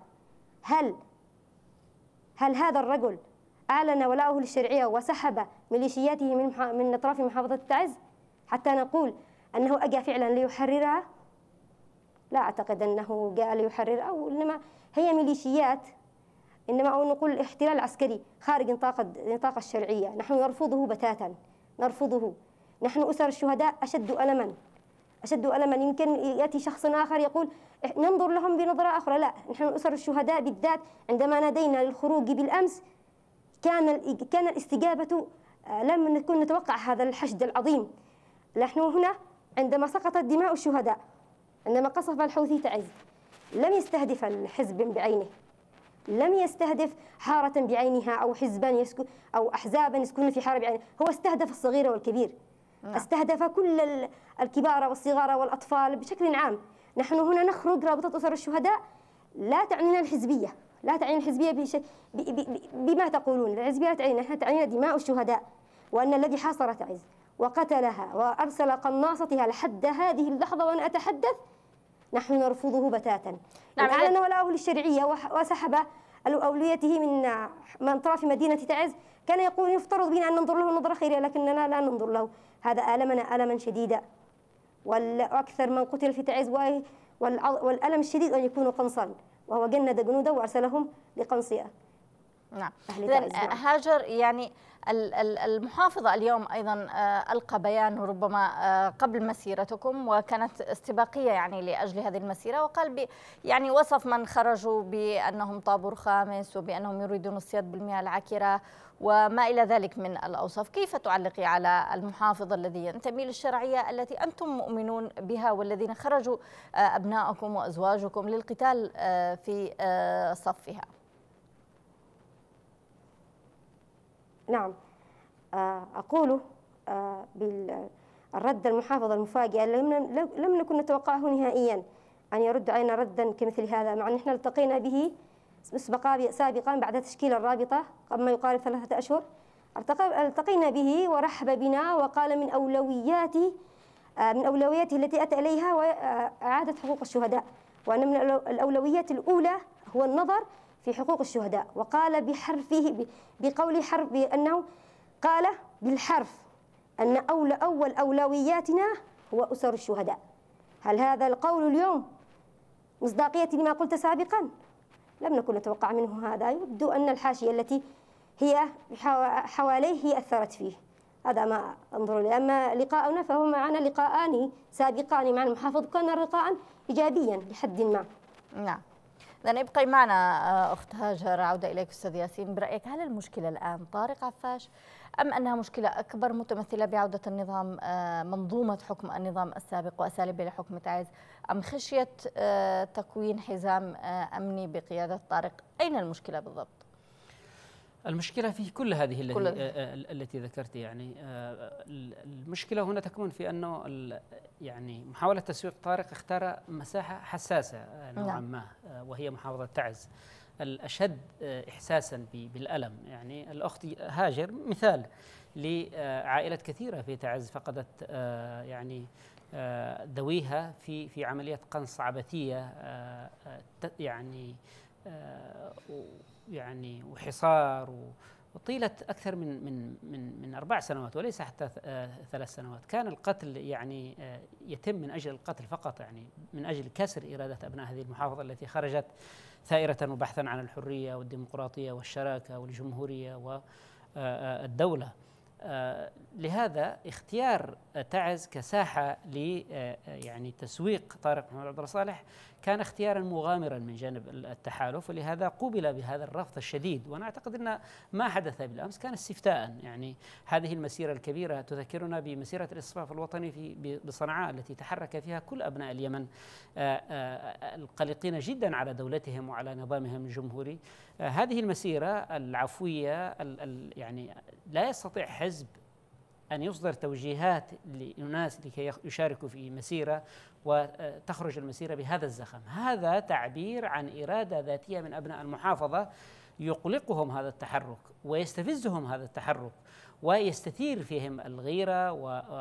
هل هذا الرجل أعلن ولاءه للشرعية وسحب ميليشياته من أطراف محافظة تعز حتى نقول أنه أجى فعلا ليحررها؟ لا أعتقد أنه جاء ليحررها، إنما هي ميليشيات، إنما أو نقول احتلال عسكري خارج نطاق الشرعية. نحن نرفضه بتاتا، نرفضه. نحن أسر الشهداء أشد ألما. يمكن يأتي شخص آخر يقول ننظر لهم بنظرة أخرى، لا، نحن أسر الشهداء بالذات عندما نادينا للخروج بالأمس كان الاستجابة لم نكن نتوقع هذا الحشد العظيم. نحن هنا عندما سقطت دماء الشهداء، عندما قصف الحوثي تعز، لم يستهدف الحزب بعينه، لم يستهدف حارة بعينها أو حزبا أو أحزابا يسكنون في حارة بعينها، هو استهدف الصغير والكبير. استهدف كل الكبار والصغار والأطفال بشكل عام. نحن هنا نخرج رابطة أسر الشهداء، لا تعنينا الحزبية، لا تعنينا الحزبية بما تقولون. الحزبية لا تعنينا، نحن تعنينا دماء الشهداء، وأن الذي حاصر تعز وقتلها وأرسل قناصتها لحد هذه اللحظة وأنا أتحدث نحن نرفضه بتاتا. نعم. أعلن ولاءه للشرعية وسحب أولويته من طرف مدينة تعز. كان يقول يفترض بنا أن ننظر له نظرة خيرية، لكننا لا ننظر له. هذا آلمنا ألما شديدا، والأكثر من قتل في تعز والألم الشديد أن يكونوا قنصا، وهو جند جنوده وأرسلهم لقنصها. نعم. إذن هاجر، يعني المحافظة اليوم أيضا ألقى بيان ربما قبل مسيرتكم، وكانت استباقية يعني لأجل هذه المسيرة، وقال يعني وصف من خرجوا بأنهم طابور خامس وبأنهم يريدون الصياد بالمياه العكرة وما إلى ذلك من الأوصاف. كيف تعلقي على المحافظ الذي ينتمي للشرعية التي أنتم مؤمنون بها، والذين خرجوا أبناءكم وأزواجكم للقتال في صفها؟ نعم، أقول بالرد المحافظ المفاجئ لم نكن نتوقعه نهائيا أن يرد علينا ردا كمثل هذا، مع أن احنا التقينا به سابقا بعد تشكيل الرابطة قبل ما يقارب 3 أشهر. التقينا به ورحب بنا وقال من أولوياته التي أتى إليها وإعادة حقوق الشهداء، وأن من الأولويات الأولى هو النظر في حقوق الشهداء. وقال بحرفه بقول حرف بأنه قال بالحرف أن أول أولوياتنا هو أسر الشهداء. هل هذا القول اليوم مصداقية لما قلت سابقا؟ لم نكن نتوقع منه هذا. يبدو أن الحاشية التي هي حواليه هي أثرت فيه. هذا ما أنظر له. أما لقاؤنا فهو معنا لقاءان سابقان مع المحافظ كان لقاء إيجابيا لحد ما. نعم. إذن ابقي معنا أخت هاجر. عودة إليك أستاذ ياسين، برأيك هل المشكلة الآن طارق عفاش أم أنها مشكلة أكبر متمثلة بعودة النظام، منظومة حكم النظام السابق وأساليبه لحكم تعز، أم خشية تكوين حزام أمني بقيادة طارق؟ أين المشكلة بالضبط؟ المشكلة في كل هذه التي ذكرت. يعني المشكلة هنا تكمن في أنه يعني محاولة تسويق طارق اختار مساحة حساسة نوعا ما، وهي محافظة تعز الأشد إحساسا بالألم. يعني الأخت هاجر مثال لعائلة كثيرة في تعز فقدت يعني ذويها في عملية قنص عبثية، يعني وحصار وطيلة أكثر من 4 سنوات وليس حتى 3 سنوات. كان القتل يعني يتم من أجل القتل فقط، يعني من أجل كسر إرادة أبناء هذه المحافظة التي خرجت ثائرة وبحثا عن الحرية والديمقراطية والشراكة والجمهورية والدولة. لهذا اختيار تعز كساحة يعني تسويق طارق محمد عبد الله صالح كان اختيارا مغامرا من جانب التحالف، ولهذا قوبل بهذا الرفض الشديد. وانا اعتقد ان ما حدث بالامس كان استفتاء. يعني هذه المسيره الكبيره تذكرنا بمسيره الاصفاف الوطني بصنعاء التي تحرك فيها كل ابناء اليمن القلقين جدا على دولتهم وعلى نظامهم الجمهوري. هذه المسيره العفويه يعني لا يستطيع حزب أن يصدر توجيهات للناس لكي يشاركوا في مسيرة وتخرج المسيرة بهذا الزخم. هذا تعبير عن إرادة ذاتية من أبناء المحافظة يقلقهم هذا التحرك ويستفزهم هذا التحرك ويستثير فيهم الغيرة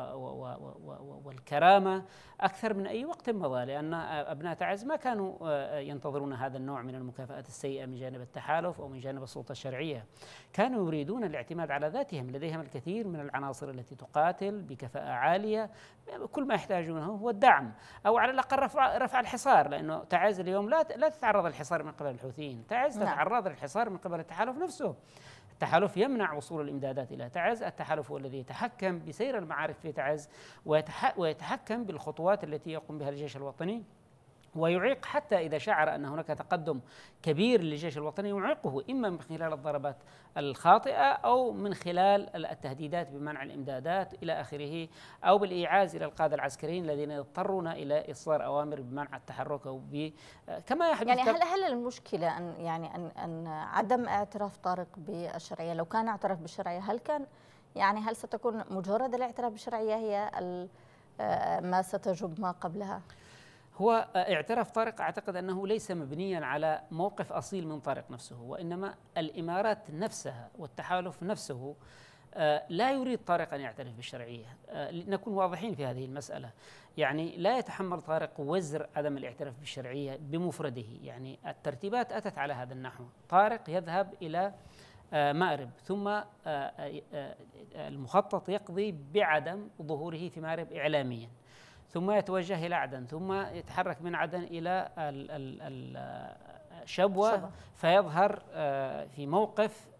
والكرامة أكثر من أي وقت مضى، لأن أبناء تعز ما كانوا ينتظرون هذا النوع من المكافآت السيئة من جانب التحالف أو من جانب السلطة الشرعية. كانوا يريدون الاعتماد على ذاتهم، لديهم الكثير من العناصر التي تقاتل بكفاءة عالية، كل ما يحتاجونه هو الدعم أو على الأقل رفع الحصار، لأنه تعز اليوم لا تتعرض للحصار من قبل الحوثيين، تعز تتعرض للحصار من قبل التحالف نفسه. التحالف يمنع وصول الإمدادات إلى تعز، التحالف هو الذي يتحكم بسير المعارك في تعز ويتحكم بالخطوات التي يقوم بها الجيش الوطني، ويعيق حتى إذا شعر أن هناك تقدم كبير للجيش الوطني يعيقه، إما من خلال الضربات الخاطئة أو من خلال التهديدات بمنع الإمدادات إلى آخره، أو بالإيعاز إلى القادة العسكريين الذين يضطرون إلى إصدار أوامر بمنع التحرك أو كما يحدث. يعني هل المشكلة أن عدم اعتراف طارق بالشرعية؟ لو كان اعترف بالشرعية هل ستكون مجرد الاعتراف بالشرعية هي ما ستجب ما قبلها؟ هو اعتراف طارق أعتقد أنه ليس مبنيا على موقف أصيل من طارق نفسه، وإنما الإمارات نفسها والتحالف نفسه لا يريد طارق أن يعترف بالشرعية. لنكون واضحين في هذه المسألة، يعني لا يتحمل طارق وزر عدم الاعتراف بالشرعية بمفرده، يعني الترتيبات أتت على هذا النحو. طارق يذهب إلى مأرب، ثم المخطط يقضي بعدم ظهوره في مأرب إعلاميا، ثم يتوجه إلى عدن، ثم يتحرك من عدن إلى شبوة، فيظهر في موقف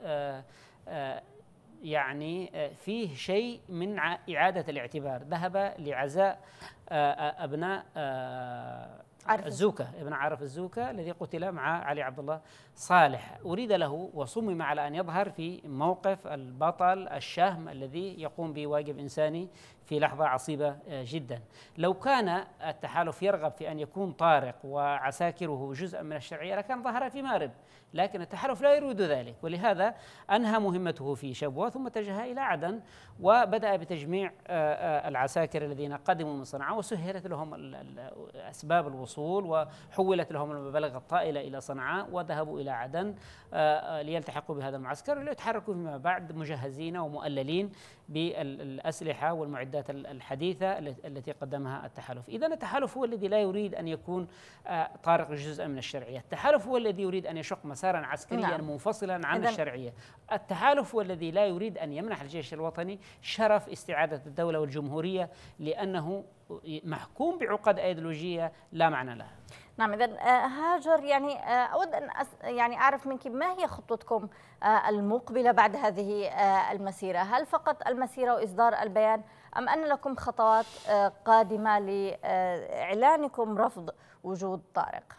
يعني فيه شيء من إعادة الاعتبار. ذهب لعزاء أبناء الزوكة، ابن عارف الزوكة الذي قتل مع علي عبد الله صالح، أريد له وصمم على أن يظهر في موقف البطل الشهم الذي يقوم بواجب إنساني في لحظة عصيبة جدا. لو كان التحالف يرغب في أن يكون طارق وعساكره جزءا من الشرعية لكان ظهر في مأرب، لكن التحالف لا يريد ذلك، ولهذا أنهى مهمته في شبوة ثم اتجه إلى عدن، وبدأ بتجميع العساكر الذين قدموا من صنعاء، وسهلت لهم أسباب الوصول وحولت لهم المبالغ الطائلة إلى صنعاء، وذهبوا إلى عدن ليلتحقوا بهذا المعسكر ليتحركوا فيما بعد مجهزين ومؤللين بالأسلحة والمعدات الحديثة التي قدمها التحالف. إذن التحالف هو الذي لا يريد أن يكون طارق جزءا من الشرعية، التحالف هو الذي يريد أن يشق مسارا عسكريا منفصلا عن الشرعية، التحالف هو الذي لا يريد أن يمنح الجيش الوطني شرف استعادة الدولة والجمهورية، لأنه محكوم بعقد أيديولوجية لا معنى لها. نعم. إذن هاجر، يعني أود أن يعني أعرف منك ما هي خطتكم المقبلة بعد هذه المسيرة؟ هل فقط المسيرة وإصدار البيان، أم أن لكم خطوات قادمة لإعلانكم رفض وجود طارق؟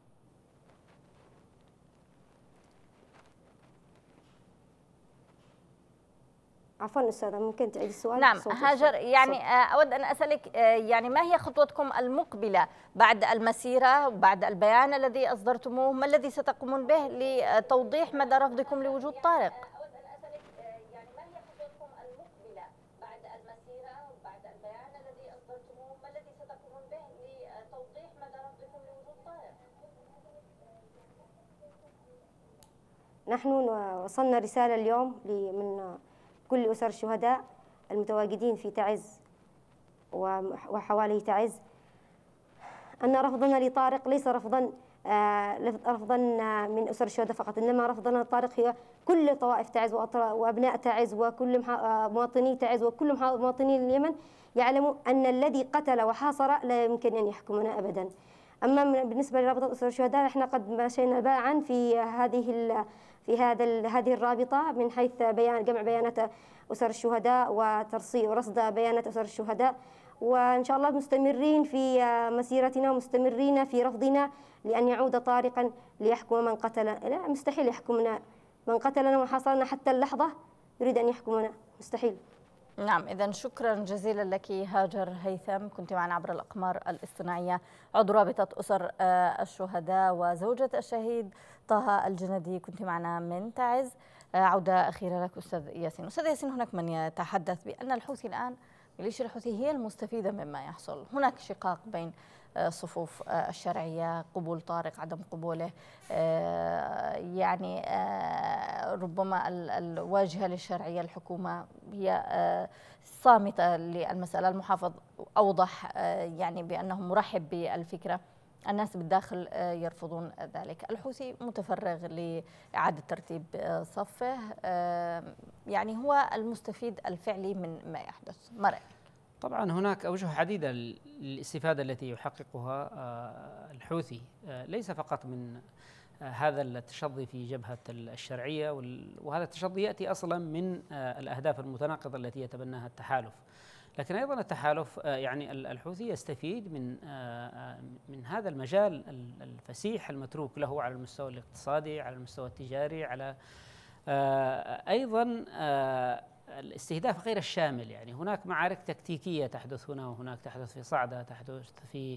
عفوا أستاذة، ممكن تعيد السؤال؟ نعم هاجر، يعني أود أن أسألك يعني ما هي خطوتكم المقبلة بعد المسيرة وبعد البيان الذي أصدرتموه؟ ما الذي ستقومون به لتوضيح مدى رفضكم لوجود طارق؟ أود أن أسألك يعني ما هي خطوتكم المقبلة بعد المسيرة وبعد البيان الذي أصدرتموه؟ ما الذي ستقومون به لتوضيح مدى رفضكم لوجود طارق؟ نحن وصلنا رسالة اليوم من كل أسر الشهداء المتواجدين في تعز وحوالي تعز أن رفضنا لطارق ليس رفضا من أسر الشهداء فقط، إنما رفضنا لطارق هي كل طوائف تعز وأبناء تعز وكل مواطني تعز وكل مواطني اليمن يعلموا أن الذي قتل وحاصر لا يمكن أن يحكمنا أبدا. أما بالنسبة لرابطة أسر الشهداء، نحن قد مشينا باعا في هذه الرابطة من حيث جمع بيانات أسر الشهداء ورصد بيانات أسر الشهداء، وإن شاء الله مستمرين في مسيرتنا ومستمرين في رفضنا لأن يعود طارقا ليحكم من قتل. لا، مستحيل يحكمنا، من قتلنا وحاصرنا حتى اللحظة يريد أن يحكمنا، مستحيل. نعم، إذن شكرا جزيلا لك هاجر هيثم، كنت معنا عبر الأقمار الاصطناعية، عضو رابطة أسر الشهداء وزوجة الشهيد طه الجندي، كنت معنا من تعز. عودة أخيرة لك أستاذ ياسين. أستاذ ياسين، هناك من يتحدث بأن الحوثي الآن، ميليشيا الحوثي هي المستفيدة مما يحصل، هناك شقاق بين صفوف الشرعية، قبول طارق عدم قبوله، يعني ربما الواجهة للشرعية الحكومة هي صامتة للمسألة. المحافظ أوضح يعني بأنه مرحب بالفكرة، الناس بالداخل يرفضون ذلك. الحوثي متفرغ لإعادة ترتيب صفه، يعني هو المستفيد الفعلي من ما يحدث. ما رأيك؟ طبعا هناك أوجه عديدة للاستفادة التي يحققها الحوثي، ليس فقط من هذا التشظي في جبهة الشرعية، وهذا التشظي يأتي أصلا من الأهداف المتناقضة التي يتبناها التحالف، لكن أيضا التحالف يعني الحوثي يستفيد من هذا المجال الفسيح المتروك له على المستوى الاقتصادي، على المستوى التجاري، على أيضا الاستهداف غير الشامل. يعني هناك معارك تكتيكية تحدث هنا وهناك، تحدث في صعدة، تحدث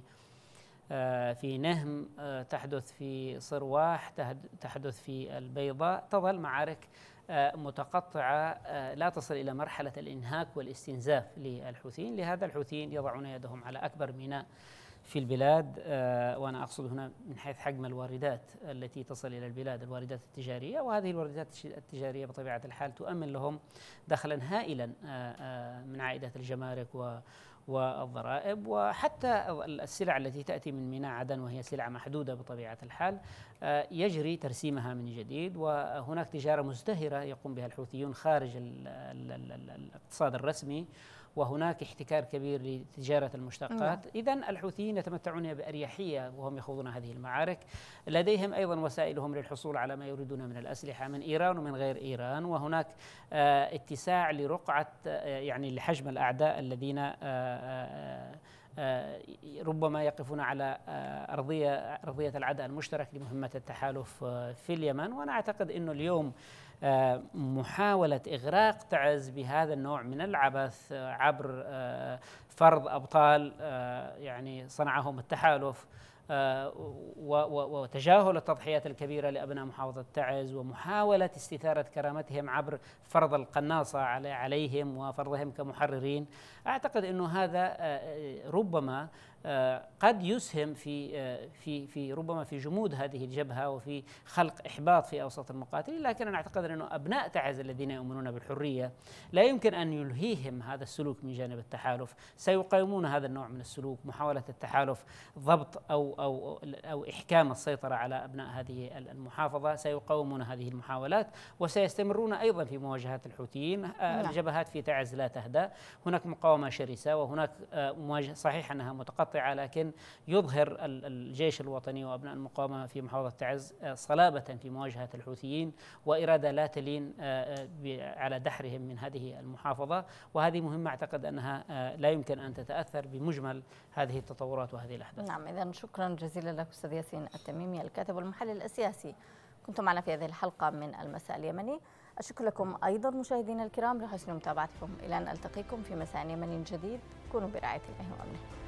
في نهم، تحدث في صرواح، تحدث في البيضاء، تظل معارك متقطعة لا تصل إلى مرحلة الإنهاك والاستنزاف للحوثيين. لهذا الحوثيين يضعون يدهم على أكبر ميناء في البلاد، وأنا أقصد هنا من حيث حجم الواردات التي تصل إلى البلاد، الواردات التجارية، وهذه الواردات التجارية بطبيعة الحال تؤمن لهم دخلا هائلا من عائدات الجمارك والضرائب، وحتى السلع التي تأتي من ميناء عدن وهي سلعة محدودة بطبيعة الحال يجري ترسيمها من جديد. وهناك تجارة مزدهرة يقوم بها الحوثيون خارج الاقتصاد الرسمي، وهناك احتكار كبير لتجارة المشتقات. إذن الحوثيين يتمتعون بأريحية وهم يخوضون هذه المعارك. لديهم أيضا وسائلهم للحصول على ما يريدون من الأسلحة من إيران ومن غير إيران، وهناك اتساع لرقعة يعني لحجم الأعداء الذين ربما يقفون على أرضية العداء المشترك لمهمة التحالف في اليمن. وأنا أعتقد أنه اليوم محاولة إغراق تعز بهذا النوع من العبث عبر فرض أبطال يعني صنعهم التحالف وتجاهل التضحيات الكبيرة لأبناء محافظة تعز ومحاولة استثارة كرامتهم عبر فرض القناصة عليهم وفرضهم كمحررين، أعتقد أنه هذا ربما قد يسهم في ربما في جمود هذه الجبهة وفي خلق إحباط في أوسط المقاتلين. لكن أنا أعتقد أنه أبناء تعز الذين يؤمنون بالحرية لا يمكن أن يلهيهم هذا السلوك من جانب التحالف، سيقاومون هذا النوع من السلوك، محاولة التحالف ضبط أو إحكام السيطرة على أبناء هذه المحافظة، سيقاومون هذه المحاولات وسيستمرون أيضا في مواجهة الحوثيين. الجبهات في تعز لا تهدأ، هناك مقاومة شرسة، وهناك مواجهة صحيح أنها متقطعة، لكن يظهر الجيش الوطني وأبناء المقاومة في محافظة تعز صلابة في مواجهة الحوثيين وإرادة لا تلين على دحرهم من هذه المحافظة. وهذه مهمة أعتقد أنها لا يمكن أن تتأثر بمجمل هذه التطورات وهذه الأحداث. نعم، إذن شكرا جزيلا لك أستاذ ياسين التميمي الكاتب والمحلل السياسي، كنت معنا في هذه الحلقة من المساء اليمني. أشكر لكم أيضا مشاهدينا الكرام لحسن متابعتكم، إلى أن ألتقيكم في مساء يمني جديد، كونوا برعاية الله وأمنه.